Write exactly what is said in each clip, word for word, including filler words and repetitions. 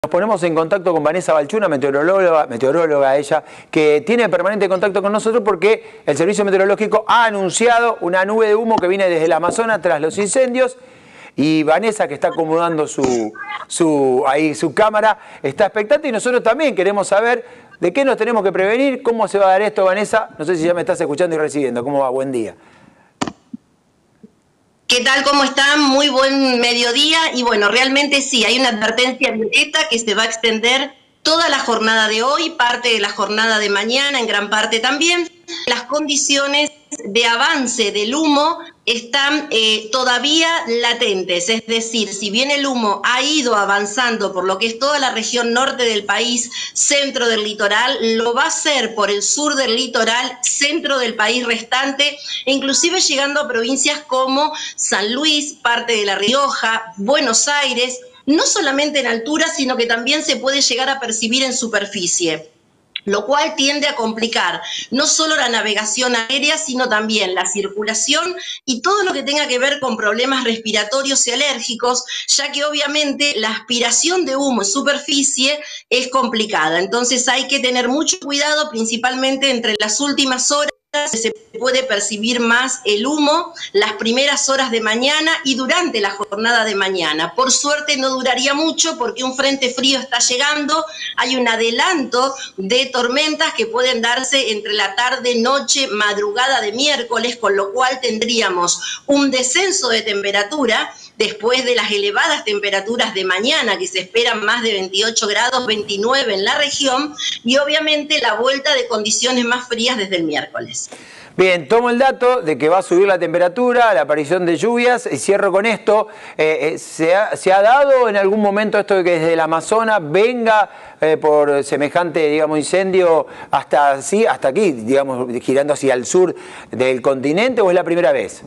Nos ponemos en contacto con Vanessa Balchuna, meteoróloga, meteoróloga ella, que tiene permanente contacto con nosotros porque el Servicio Meteorológico ha anunciado una nube de humo que viene desde el Amazonas tras los incendios. Y Vanessa, que está acomodando su, su, ahí, su cámara, está expectante y nosotros también queremos saber de qué nos tenemos que prevenir, cómo se va a dar esto, Vanessa. No sé si ya me estás escuchando y recibiendo. ¿Cómo va? Buen día. ¿Qué tal? ¿Cómo están? Muy buen mediodía. Y bueno, realmente sí, hay una advertencia violeta que se va a extender toda la jornada de hoy, parte de la jornada de mañana, en gran parte también. Las condiciones de avance del humo están eh, todavía latentes, es decir, si bien el humo ha ido avanzando por lo que es toda la región norte del país, centro del litoral, lo va a hacer por el sur del litoral, centro del país restante, e inclusive llegando a provincias como San Luis, parte de La Rioja, Buenos Aires, no solamente en altura, sino que también se puede llegar a percibir en superficie, lo cual tiende a complicar no solo la navegación aérea, sino también la circulación y todo lo que tenga que ver con problemas respiratorios y alérgicos, ya que obviamente la aspiración de humo en superficie es complicada. Entonces hay que tener mucho cuidado, principalmente entre las últimas horas. Se puede percibir más el humo las primeras horas de mañana y durante la jornada de mañana. Por suerte no duraría mucho porque un frente frío está llegando, hay un adelanto de tormentas que pueden darse entre la tarde, noche, madrugada de miércoles, con lo cual tendríamos un descenso de temperatura después de las elevadas temperaturas de mañana, que se esperan más de veintiocho grados, veintinueve en la región, y obviamente la vuelta de condiciones más frías desde el miércoles. Bien, tomo el dato de que va a subir la temperatura, la aparición de lluvias, y cierro con esto. Eh, eh, ¿se, ha, ¿Se ha dado en algún momento esto de que desde el Amazonas venga eh, por semejante, digamos, incendio hasta, así, hasta aquí, digamos, girando hacia el sur del continente, o es la primera vez?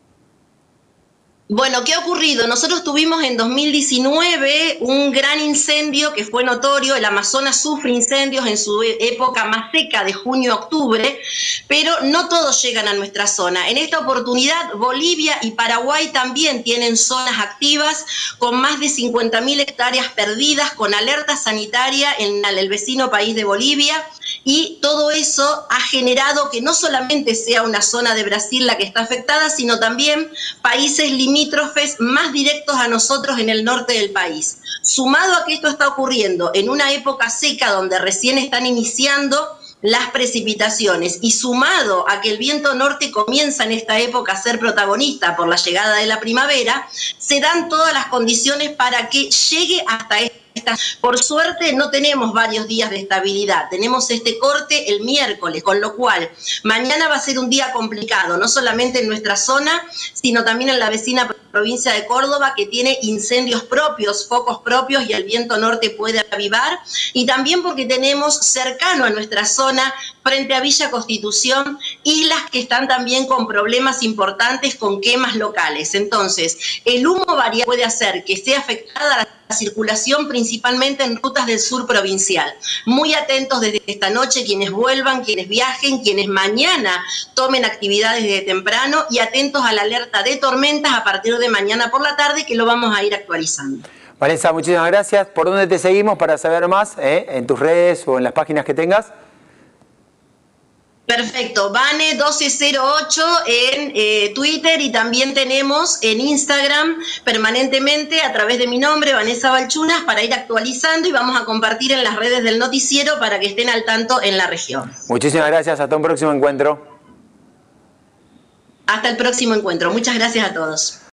Bueno, ¿qué ha ocurrido? Nosotros tuvimos en dos mil diecinueve un gran incendio que fue notorio. El Amazonas sufre incendios en su época más seca de junio a octubre, pero no todos llegan a nuestra zona. En esta oportunidad, Bolivia y Paraguay también tienen zonas activas con más de cincuenta mil hectáreas perdidas, con alerta sanitaria en el vecino país de Bolivia. Y todo eso ha generado que no solamente sea una zona de Brasil la que está afectada, sino también países limítrofes más directos a nosotros en el norte del país. Sumado a que esto está ocurriendo en una época seca donde recién están iniciando las precipitaciones y sumado a que el viento norte comienza en esta época a ser protagonista por la llegada de la primavera, se dan todas las condiciones para que llegue hasta este. Por suerte no tenemos varios días de estabilidad, tenemos este corte el miércoles, con lo cual mañana va a ser un día complicado, no solamente en nuestra zona, sino también en la vecina provincia de Córdoba, que tiene incendios propios, focos propios, y el viento norte puede avivar, y también porque tenemos cercano a nuestra zona, frente a Villa Constitución, islas que están también con problemas importantes con quemas locales. Entonces, el humo variable puede hacer que sea afectada la circulación principalmente en rutas del sur provincial. Muy atentos desde esta noche quienes vuelvan, quienes viajen, quienes mañana tomen actividades desde temprano, y atentos a la alerta de tormentas a partir de mañana por la tarde, que lo vamos a ir actualizando. Vanessa, muchísimas gracias. ¿Por dónde te seguimos para saber más? ¿Eh? ¿En tus redes o en las páginas que tengas? Perfecto, Vane doce cero ocho en eh, Twitter, y también tenemos en Instagram permanentemente a través de mi nombre, Vanessa Balchunas, para ir actualizando, y vamos a compartir en las redes del noticiero para que estén al tanto en la región. Muchísimas gracias, hasta un próximo encuentro. Hasta el próximo encuentro, muchas gracias a todos.